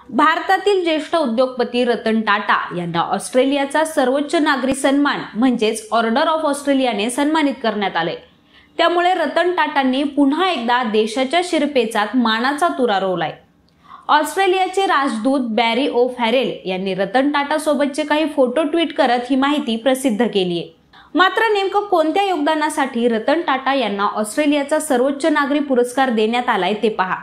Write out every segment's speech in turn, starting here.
भारतातील ज्येष्ठ उद्योगपती रतन टाटा यांना ऑस्ट्रेलियाचा सर्वोच्च नागरी सन्मान म्हणजेच ऑर्डर ऑफ ऑस्ट्रेलियाने सन्मानित करण्यात आले। त्यामुळे रतन टाटांनी पुन्हा एकदा देशाच्या शिरपेचात मानाचा तुरा रोवलाय। ऑस्ट्रेलियाचे राजदूत बॅरी ओ फॅरेल यांनी रतन टाटा सोबतचे काही फोटो ट्विट करत ही माहिती प्रसिद्ध केली आहे। मात्र नेमकं कोणत्या योगदानासाठी रतन टाटा यांना ऑस्ट्रेलियाचा सर्वोच्च नागरी पुरस्कार देण्यात आलाय ते पहा।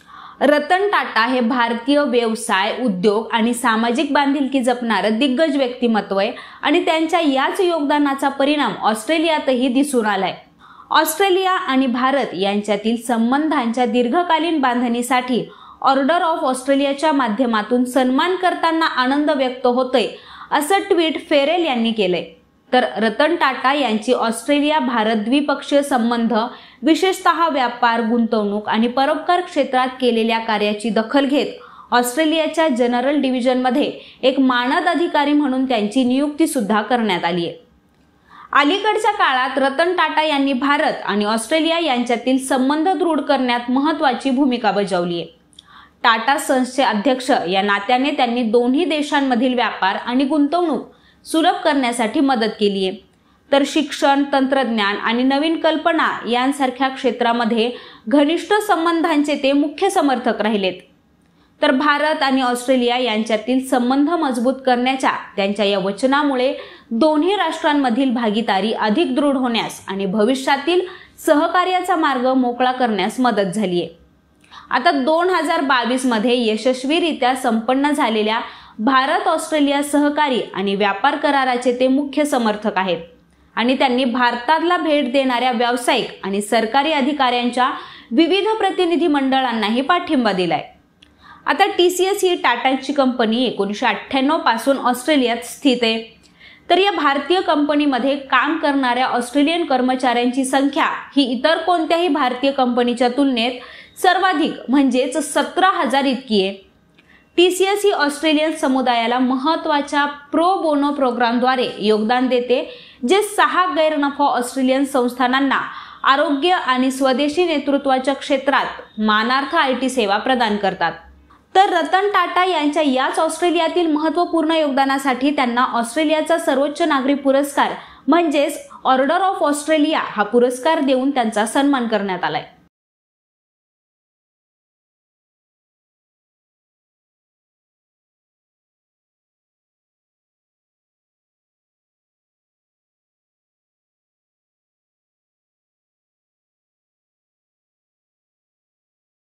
रतन टाटा हे भारतीय व्यवसाय, उद्योग आणि सामाजिक बांधिलकी जपणारं दिग्गज व्यक्तिमत्व आहे आणि त्यांच्या याच योगदानाचा परिणाम ऑस्ट्रेलियातही दिसून आलाय। ऑस्ट्रेलिया आणि भारत यांच्यातील संबंधांच्या दीर्घकालीन बांधणीसाठी ऑर्डर ऑफ ऑस्ट्रेलियाच्या माध्यमातून सन्मान करताना आनंद व्यक्त होतोय, असं ट्विट फेरेल यांनी केलंय। तर रतन टाटा यांची ऑस्ट्रेलिया भारत द्विपक्षीय संबंध, विशेषतः व्यापार, गुंतवणूक आणि परोपकार क्षेत्रात केलेल्या कार्याची दखल घेत ऑस्ट्रेलियाच्या जनरल डिव्हिजनमध्ये एक मानद अधिकारी म्हणून त्यांची नियुक्ती सुद्धा करण्यात आली आहे। अलीकडच्या काळात रतन टाटा यांनी भारत आणि ऑस्ट्रेलिया यांच्यातील संबंध दृढ करण्यात महत्त्वाची भूमिका बजावली आहे। टाटा सन्सचे अध्यक्ष या नात्याने त्यांनी दोन्ही देशांमधील व्यापार आणि गुंतवणूक सुलभ करण्यासाठी मदत केली आहे। तर शिक्षण, तंत्रज्ञान आणि नवीन कल्पना यांसारख्या क्षेत्रामध्ये घनिष्ठ संबंधांचे ते मुख्य समर्थक राहिलेत। तर भारत आणि ऑस्ट्रेलिया यांच्यातील संबंध मजबूत करण्याच्या त्यांच्या या वचनामुळे दोन्ही राष्ट्रांमधील भागीदारी अधिक दृढ होण्यास आणि भविष्यातील सहकार्याचा मार्ग मोकळा करण्यास मदत झाली आहे। आता 2022 मध्ये यशस्वीरित्या संपन्न झालेल्या भारत ऑस्ट्रेलिया सहकारी आणि व्यापार कराराचे ते मुख्य समर्थक आहेत आणि त्यांनी भारताला भेट देणाऱ्या व्यावसायिक आणि सरकारी अधिकाऱ्यांच्या विविध प्रतिनिधी मंडळांनाही पाठिंबा दिलाय। आता TCS ही टाटांची कंपनी 1998 पासून ऑस्ट्रेलियात स्थित आहे। तर या भारतीय कंपनीमध्ये काम करणाऱ्या ऑस्ट्रेलियन कर्मचाऱ्यांची संख्या ही इतर कोणत्याही भारतीय कंपनीच्या तुलनेत सर्वाधिक म्हणजेच 17,000 इतकी आहे। TCS ही ऑस्ट्रेलियन समुदायाला महत्त्वाच्या प्रो बोनो प्रोग्रामद्वारे योगदान देते, जे 6 गैरनफा ऑस्ट्रेलियन संस्थानांना आरोग्य आणि स्वदेशी नेतृत्वाच्या क्षेत्रात मानार्थ IT सेवा प्रदान करतात। तर रतन टाटा यांच्या याच ऑस्ट्रेलियातील महत्त्वपूर्ण योगदानासाठी त्यांना ऑस्ट्रेलियाचा सर्वोच्च नागरी पुरस्कार म्हणजेच ऑर्डर ऑफ ऑस्ट्रेलिया हा पुरस्कार देऊन त्यांचा सन्मान करण्यात आलाय।